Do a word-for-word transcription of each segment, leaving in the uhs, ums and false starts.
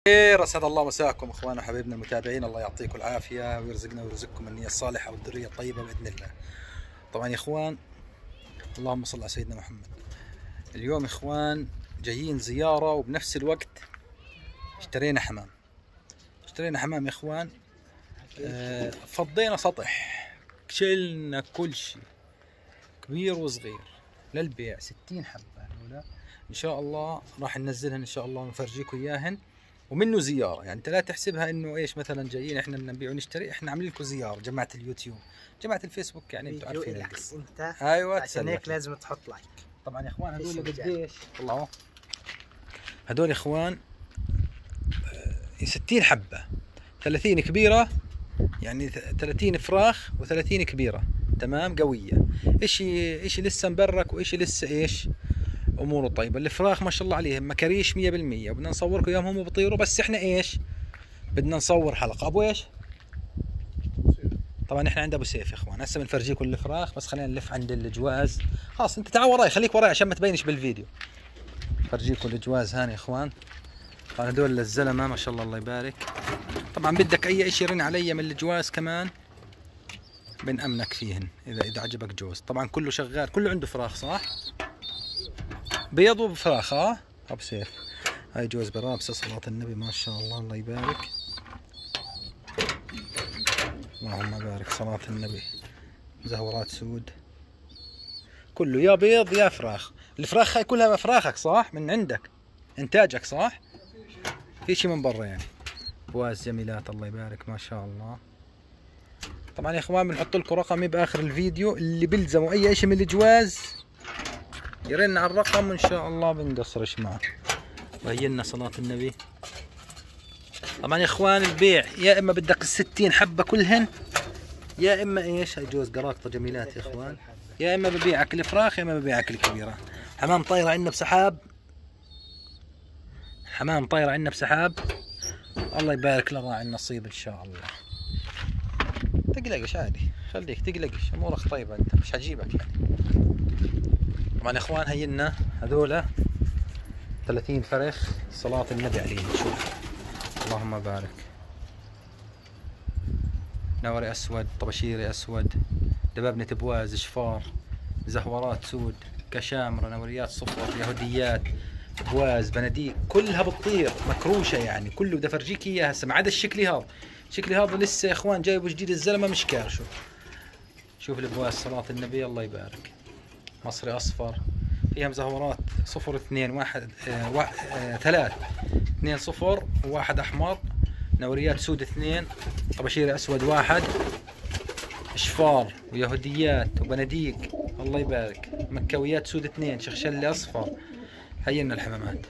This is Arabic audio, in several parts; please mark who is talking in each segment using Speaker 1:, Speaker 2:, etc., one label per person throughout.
Speaker 1: خير، اسعد الله مساكم اخواننا وحبايبنا المتابعين. الله يعطيكم العافيه ويرزقنا ويرزقكم النيه الصالحه والذريه الطيبه باذن الله. طبعا يا اخوان، اللهم صل على سيدنا محمد. اليوم يا اخوان جايين زياره وبنفس الوقت اشترينا حمام. اشترينا حمام يا اخوان. اه فضينا سطح، شلنا كل شيء كبير وصغير للبيع. ستين حبه هذولا ان شاء الله راح ننزلهن ان شاء الله ونفرجيكم اياهن، ومنه زياره. يعني انت لا تحسبها انه ايش مثلا جايين احنا بدنا نبيع ونشتري، احنا عاملين لكم زياره. جماعه اليوتيوب، جماعه الفيسبوك، يعني انتم عارفين القصه. ايوه،
Speaker 2: عشان هيك لازم تحط لايك.
Speaker 1: طبعا يا اخوان هذول قديش؟ طلعوا هذول يا اخوان ستين حبه، ثلاثين كبيره، يعني ثلاثين فراخ وثلاثين كبيره، تمام، قويه. اشي اشي لسه مبرك واشي لسه ايش اموره طيبه. الفراخ ما شاء الله عليهم مكاريش مية بالمية، وبدنا نصوركم اياهم هم بيطيروا، بس احنا ايش بدنا نصور حلقه ابو ايش. طبعا احنا عند ابو سيف يا اخوان. هسه بنفرجيكم الفراخ، بس خلينا نلف عند الجواز. خلاص انت تعال وراي، خليك وراي عشان ما تبينش بالفيديو. فرجيكم الجواز هان يا اخوان. طبعا هذول الزلمه ما شاء الله الله يبارك. طبعا بدك اي شيء رن علي من الجواز كمان بنأمنك فيهن اذا اذا عجبك جوز. طبعا كله شغال، كله عنده فراخ صح؟ بيض وفراخ. اه ابو سيف. هاي جوز برابسه صلاة النبي ما شاء الله الله يبارك. اللهم بارك صلاة النبي. مزهورات سود، كله يا بيض يا فراخ. الفراخ هاي كلها فراخك صح؟ من عندك انتاجك صح؟ في شي من برا يعني. بواز جميلات الله يبارك ما شاء الله. طبعا يا اخوان بنحط لكم رقمي باخر الفيديو، اللي بيلزموا اي شيء من الجواز يرن على الرقم وان شاء الله بنقصرش معه. وهي لنا صلاة النبي. طبعا يا اخوان البيع يا اما بدك الستين حبة كلهن، يا اما ايش، هاي جوز قراقطة جميلات يا اخوان، يا اما ببيعك الفراخ يا اما ببيعك الكبيرة. حمام طايرة عندنا بسحاب، حمام طايرة عندنا بسحاب. الله يبارك لراعي النصيب ان شاء الله. تقلقش عادي، خليك تقلقش، امورك طيبة انت، مش حجيبك يعني. طبعا يا اخوان هي لنا هذولا ثلاثين فرخ صلاة النبي عليهم. شوف اللهم بارك. نوري اسود، طبشيري اسود، دبابنة بواز، شفار، زهورات سود، كشامرة، نوريات صفر، يهوديات، بواز، بناديق، كلها بتطير مكروشة يعني. كله بدي افرجيك اياها هسه، ما عدا الشكلي هذا. الشكلي هذا لسه يا اخوان جايبه جديد الزلمة مش كارشه. شوف البواز صلاة النبي الله يبارك. مصري اصفر، فيها مزهورات صفر اثنين واحد اه واحد اه ثلاث اثنين صفر وواحد احمر، نوريات سود اثنين، طبشيري اسود واحد، شفار ويهوديات وبناديق الله يبارك، مكاويات سود اثنين، شخشلي اصفر. هينا الحمامات.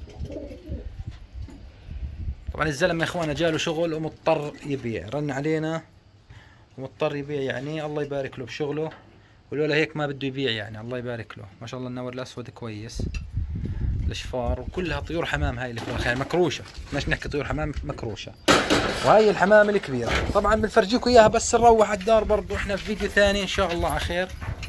Speaker 1: طبعا الزلمه يا اخوانا جاله شغل ومضطر يبيع، رن علينا ومضطر يبيع يعني الله يبارك له بشغله، ولولا هيك ما بده يبيع يعني. الله يبارك له ما شاء الله. النور الاسود كويس، الاشفار، وكلها طيور حمام. هاي الفراخ يعني مكروشه، مش نحكي طيور حمام مكروشه. وهي الحمام الكبيره. طبعا بنفرجيكم اياها بس نروح على الدار برضو احنا في فيديو ثاني ان شاء الله على خير.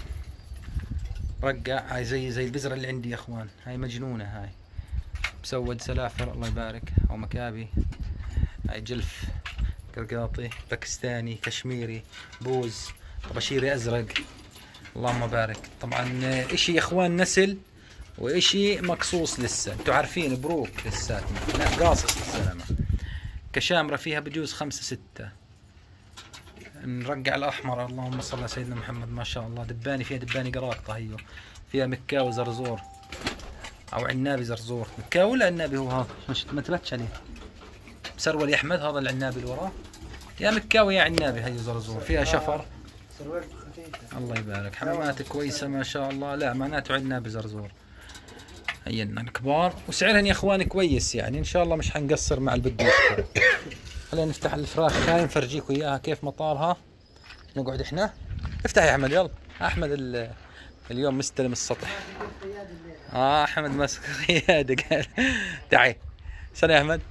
Speaker 1: رقع هاي زي زي البزره اللي عندي يا اخوان، هاي مجنونه، هاي مسود سلافر الله يبارك او مكابي. هاي جلف قرقاطي باكستاني كشميري بوز طبشيري ازرق اللهم بارك. طبعا اشي يا اخوان نسل واشي مقصوص لسه، انتوا عارفين بروك لساتنا، لا قاصص الزلمه. كشامره فيها بجوز خمسة ستة. نرقع الاحمر اللهم صل على سيدنا محمد ما شاء الله. دباني فيها دباني قراقطه، هيو فيها مكاوي زرزور او عنابي زرزور. مكاوي ولا عنابي هو هذا؟ مش ما تبتش عليه. سرول يا احمد هذا العنابي اللي وراه، يا مكاوي يا عنابي. هيو زرزور فيها شفر الله يبارك. حمامات كويسه ما شاء الله. لا معناته عندنا بزرزور. هينا الكبار وسعرهن يا اخواني كويس يعني، ان شاء الله مش حنقصر مع البدو يشتري. خلينا نفتح الفراخ هاي نفرجيكم اياها كيف مطارها. نقعد احنا. افتح يا احمد يلا. احمد اليوم مستلم السطح. اه احمد ماسك قياده قال تعي. استنى يا احمد.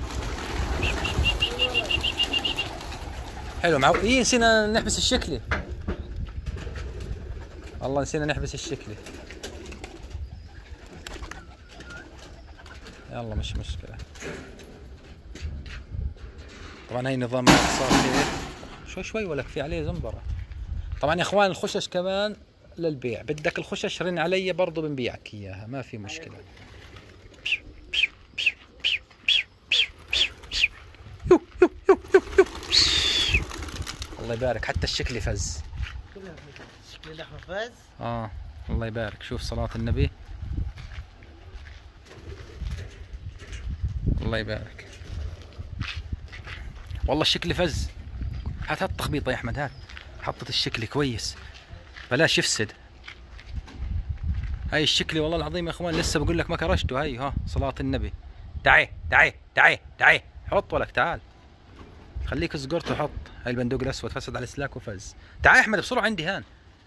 Speaker 1: حلو معو. ايه نسينا نحبس الشكلي. والله نسينا نحبس الشكلي. يلا مش مشكلة. طبعا هي نظام صار هيك شوي شوي ولك في عليه زنبرة. طبعا يا اخوان الخشش كمان للبيع، بدك الخشش رن علي برضو بنبيعك اياها ما في مشكلة. يو يو يو يو يو. الله يبارك حتى الشكل فز.
Speaker 2: شكل اللحمة فز؟
Speaker 1: اه الله يبارك. شوف صلاة النبي. الله يبارك والله الشكل فز. هات هات تخبيطه يا احمد، هات حطت الشكل كويس بلاش يفسد. هاي الشكلي والله العظيم يا اخوان لسه بقول لك ما كرشته. هاي ها صلاة النبي. تعي تعي تعي تعي حط ولك تعال خليك صقرت وحط. هاي البندوق الاسود فسد على السلاك وفز. تعال احمد بسرعة عندي هان.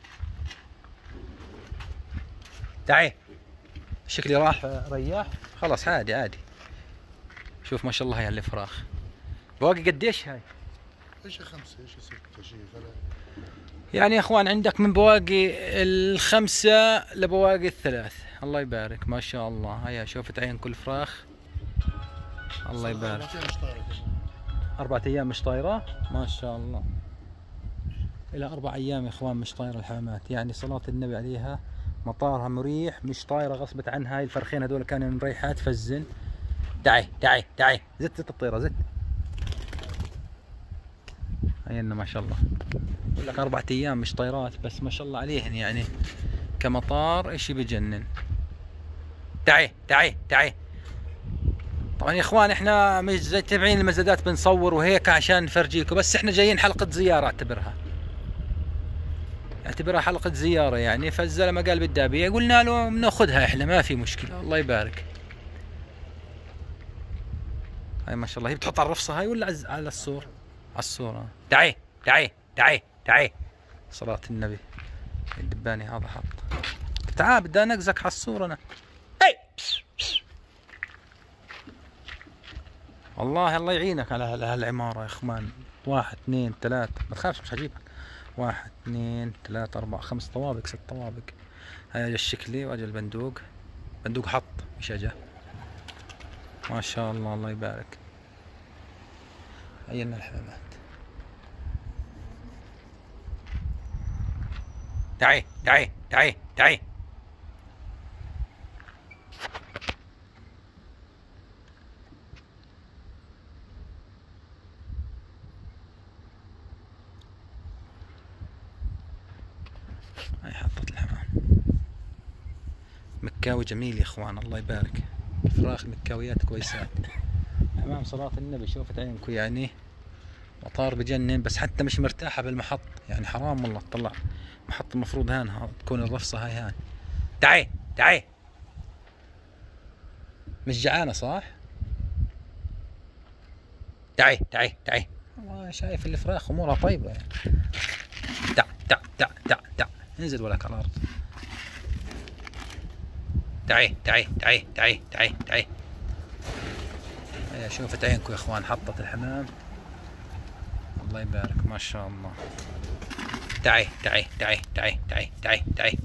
Speaker 1: تعي الشكلي راح رياح خلاص عادي عادي. شوف ما شاء الله هاي الفراخ بواقي قديش هاي؟
Speaker 2: ايش خمسة ايش ستة شيء ثلاثة
Speaker 1: يعني يا اخوان عندك من بواقي الخمسة لبواقي الثلاث. الله يبارك ما شاء الله. هيا شوفت عين كل فراخ. الله يبارك. أربعة أيام مش طايرة ما شاء الله. إلى أربع أيام يا إخوان مش طايرة الحمامات. يعني صلاة النبي عليها مطارها مريح مش طايرة غصبت عنها. هاي الفرخين هذول كانوا مريحات فزن. تعي تعي تعي زت زت الطيرة زت. هينا ما شاء الله بقول لك أربعة أيام مش طايرات بس ما شاء الله عليهن يعني كمطار إشي بجنن. تعي تعي تعي. طبعا يا اخوان احنا مش زي تابعين المزادات بنصور وهيك عشان نفرجيكم بس احنا جايين حلقة زيارة اعتبرها. اعتبرها حلقة زيارة يعني. فالزلمة قال بدي ابيع قلنا له بناخذها احنا ما في مشكلة. الله يبارك. هاي ما شاء الله هي بتحط على الرفصة هاي ولا على السور؟ على الصورة. تعي تعي تعي تعي صلاة النبي. الدباني هذا حط. تعال بدي انقزك على الصورة انا. هي والله الله يعينك على هالعمارة يا اخوان. واحد اثنين ثلاثة ما تخافش مش هجيبك. واحد اثنين ثلاثة أربعة خمس طوابق ست طوابق. هاي اجى الشكلي واجى البندوق. بندوق حط مش اجى. ما شاء الله الله يبارك. هينا الحمامات. تعي تعي تعي تعي. هاي حطت الحمام. مكاوي جميل يا اخوان الله يبارك. الفراخ المكاويات كويسات. حمام صلاة النبي شوفت عينكم يعني مطار بجنن بس حتى مش مرتاحة بالمحط يعني حرام والله. تطلع محط المفروض هان تكون الرفصة هاي هان. تعي تعي. مش جعانة صح؟ تعي تعي تعي. والله شايف الفراخ امورها طيبة يعني. تع تع تع تع تع انزل ولك على الارض. تعي تعي تعي تعي تعي تعي. هيا شوفت عينكم يا اخوان حطت الحمام. الله يبارك ما شاء الله. تعي تعي تعي تعي تعي تعي تعي.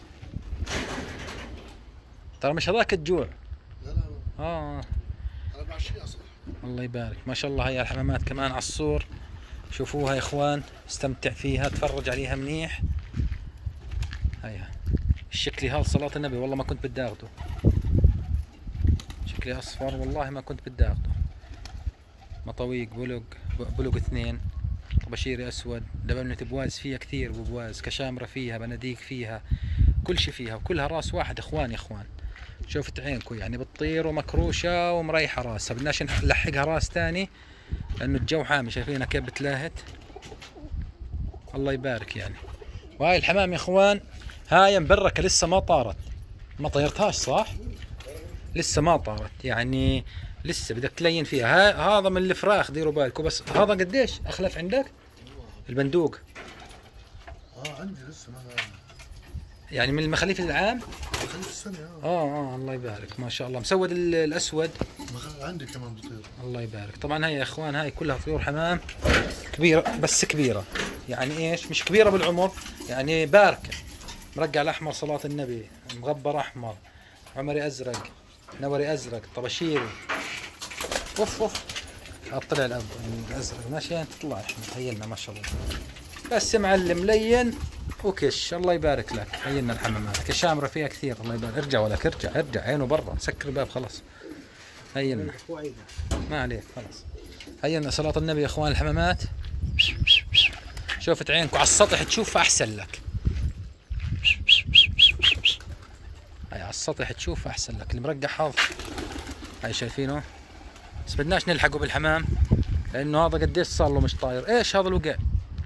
Speaker 1: ترى مش هذاك الجوع.
Speaker 2: لا لا
Speaker 1: اه
Speaker 2: انا بعشي اصلا.
Speaker 1: الله يبارك ما شاء الله. هي الحمامات كمان على السور شوفوها يا اخوان استمتع فيها تفرج عليها منيح. هيها الشكلي هذا صلاة النبي والله ما كنت بدي اخذه. شكلي اصفر والله ما كنت بدي اخذه. مطويق بلق بلق اثنين. طبشيري اسود. دبلنة بواز فيها كثير بواز. كشامرة فيها بناديق فيها كل شيء فيها وكلها راس واحد اخوان يا اخوان. شوفت عينكم يعني بتطير ومكروشة ومريحة راسها. بدناش نلحقها راس ثاني لانه الجو حامي. شايفينها كيف بتلاهت. الله يبارك يعني. وهاي الحمام يا اخوان هاي مبركة لسه ما طارت. ما طيرتهاش صح؟ لسه ما طارت يعني لسه بدك تلين فيها. هذا من الفراخ ديروا بالكم. بس هذا قديش اخلف عندك؟ البندوق
Speaker 2: اه عندي لسه ما
Speaker 1: يعني من المخاليف العام؟
Speaker 2: مخليف السنة اه
Speaker 1: اه اه الله يبارك ما شاء الله. مسود الاسود
Speaker 2: عندي كمان بطير.
Speaker 1: الله يبارك. طبعا هاي يا اخوان هاي كلها طيور حمام كبيرة بس كبيرة يعني ايش مش كبيرة بالعمر يعني باركة. مرقع الاحمر صلاة النبي. مغبر احمر. عمري ازرق. نوري ازرق. طبشيري. اوف اوف طلع الأب الازرق ماشي تطلع احنا هينا ما شاء الله. بس معلم لين وكش الله يبارك لك. هينا الحمامات كشامره فيها كثير الله يبارك. ارجع ولك ارجع ارجع عينه برا سكر الباب خلاص. هينا ما عليك خلاص. هينا صلاة النبي يا اخوان الحمامات. شوفت عينكم على السطح تشوف احسن لك. هاي على السطح تشوف احسن لك. المرقح هذا هاي شايفينه بس بدناش نلحقه بالحمام لانه هذا قديش صار له مش طاير. ايش هذا الوقع؟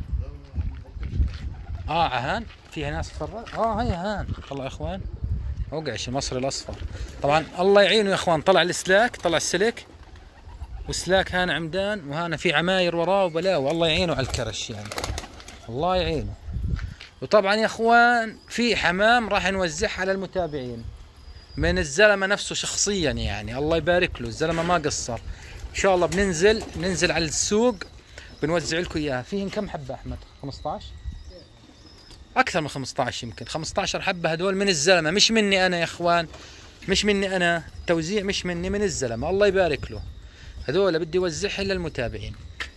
Speaker 1: اه عهان فيها ناس تفرج. اه هي هان طلع يا اخوان وقعش المصري الاصفر. طبعا الله يعينه يا اخوان. طلع السلاك طلع السلك والسلاك هان عمدان وهنا في عماير وراه وبلاوي. الله يعينه على الكرش يعني الله يعينه. وطبعا يا اخوان في حمام راح نوزعها على المتابعين من الزلمه نفسه شخصيا يعني الله يبارك له. الزلمه ما قصر. ان شاء الله بننزل ننزل على السوق بنوزع لكم اياها. فيهن كم حبه احمد؟ خمسة عشر اكثر من خمسة عشر يمكن خمسة عشر حبه. هدول من الزلمه مش مني انا يا اخوان. مش مني انا التوزيع مش مني من الزلمه الله يبارك له. هذول بدي اوزعها للمتابعين.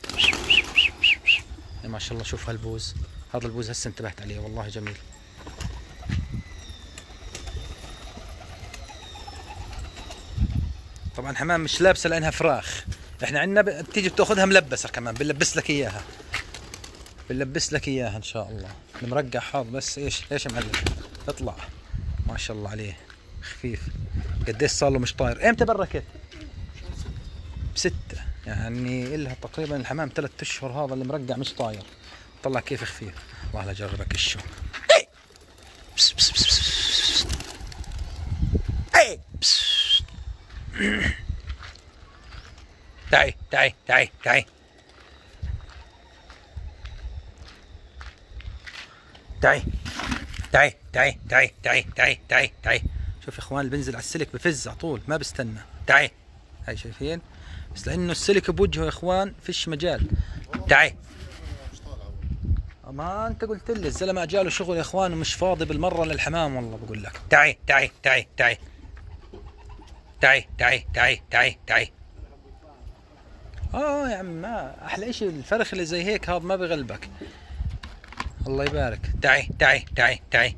Speaker 1: ما شاء الله شوف هالبوز. هذا البوز هسه انتبهت عليه والله جميل. طبعا حمام مش لابسه لانها فراخ. احنا عندنا بتيجي بتاخذها ملبسه كمان بنلبس لك اياها. بنلبس لك اياها ان شاء الله. المرقح هذا بس ايش ايش معلم اطلع ما شاء الله عليه خفيف. قديش صار له مش طاير؟ امتى بركت؟ بستة يعني إلها تقريبا الحمام ثلاث اشهر. هذا اللي مرقع مش طاير. طلع كيف خفيف. والله اجربك الشو. بس بس بس بس. اي بس. تعي تعي تعي تعي تعي تعي تعي تعي تعي تعي تعي تعي. شوف يا اخوان اللي بنزل على السلك بفز على طول ما بستنى. تعي هاي شايفين بس لانه السلك بوجهه يا اخوان فيش مجال. تعي ما انت قلت لي الزلمه اجاله شغل يا اخوان ومش فاضي بالمره للحمام والله بقول لك. تعي تعي تعي تعي تعي تعي تعي تعي تعي. اه يا عم ما احلى اشي الفرخ اللي زي هيك هذا ما بغلبك الله يبارك. تعي تعي تعي تعي.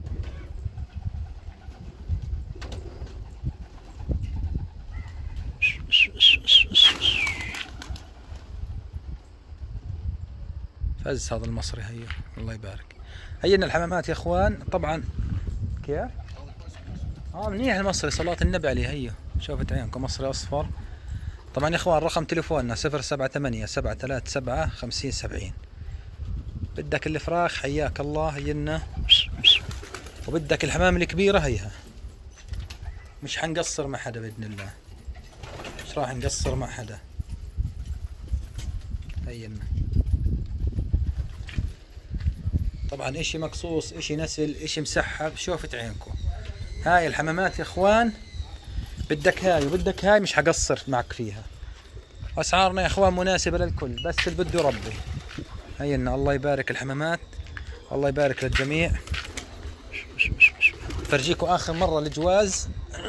Speaker 1: فز هذا المصري هي الله يبارك. هينا الحمامات يا اخوان. طبعا كيف؟ اه منيح المصري صلاة النبي عليه. هي شوفت عينكم مصري اصفر. طبعا يا اخوان رقم تليفوننا صفر سبعة ثمانية سبعة ثلاثة سبعة خمسين سبعين. بدك الفراخ حياك الله هينا. وبدك الحمام الكبيرة هيها. مش حنقصر مع حدا باذن الله. مش راح نقصر مع حدا. هينا طبعا اشي مقصوص اشي نسل اشي مسحب. شوفت عينكم هاي الحمامات يا اخوان. بدك هاي وبدك هاي مش حقصر معك فيها. اسعارنا يا اخوان مناسبة للكل بس اللي بده يربي. هينا الله يبارك الحمامات الله يبارك للجميع. فرجيكم اخر مرة الجواز.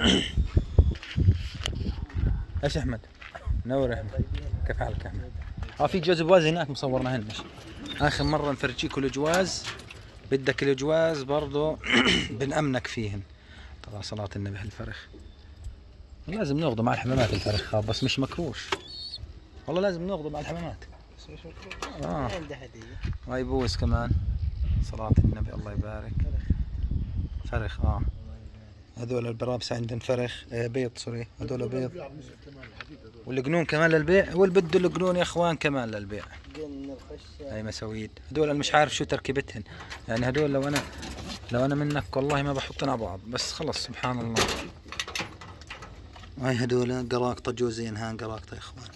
Speaker 1: ايش احمد؟ نور يا احمد كيف حالك يا احمد؟ اه في جوز بواز هناك مصورناهن. اخر مرة نفرجيكم الجواز. بدك الجواز برضو بنأمنك فيهن. طبعا صلاة النبي هالفرخ لازم ناخذه مع الحمامات. الفرخ بس مش مكروش والله لازم ناخذه مع الحمامات. اه هاي بوس كمان صلاة النبي الله يبارك. فرخ اه هذول البرابس عندهم فرخ آه بيض سوري. هذول بيض والقنون كمان للبيع. واللي بده القنون يا اخوان كمان للبيع. هاي مساويد. هذول مش عارف شو تركيبتهن يعني. هذول لو انا لو انا منك والله ما بحطن على بعض بس خلص سبحان الله. هاي هذول قراقطة جوزين. ها قراقطة يا اخوان.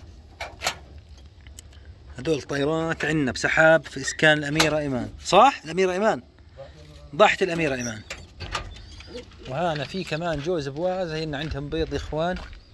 Speaker 1: هذول طيرات عندنا بسحاب في اسكان الاميرة ايمان. صح الاميرة ايمان ضاحت الاميرة ايمان. وهنا في كمان جوز بواز. هنا عندهم بيض يا اخوان.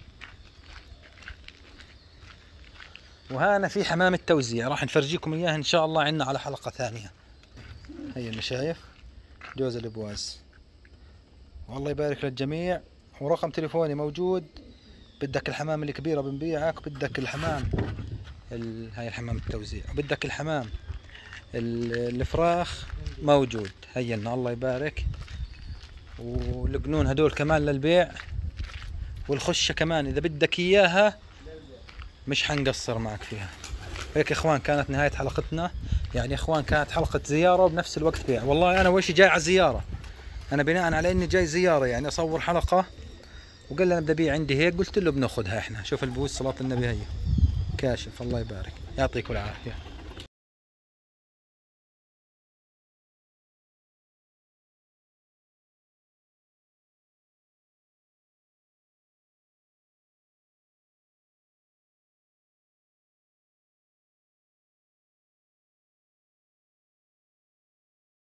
Speaker 1: وهنا في حمام التوزيع راح نفرجيكم اياه ان شاء الله عندنا على حلقة ثانية. هي اللي شايف جوز البواز. والله يبارك للجميع. ورقم تليفوني موجود. بدك الحمام الكبيرة بنبيعك. بدك الحمام ال... هاي الحمام التوزيع. وبدك الحمام ال... الفراخ موجود، هينا الله يبارك. والقنون هدول كمان للبيع، والخشة كمان إذا بدك إياها مش حنقصر معك فيها. هيك يا إخوان كانت نهاية حلقتنا. يعني يا إخوان كانت حلقة زيارة وبنفس الوقت بيع. والله أنا وش جاي على زيارة، أنا بناء على إني جاي زيارة يعني أصور حلقة، وقال لي أنا بدي أبيع عندي هيك، قلت له بناخذها إحنا. شوف البوز صلاة النبي هي كاشف الله يبارك، يعطيكم العافية.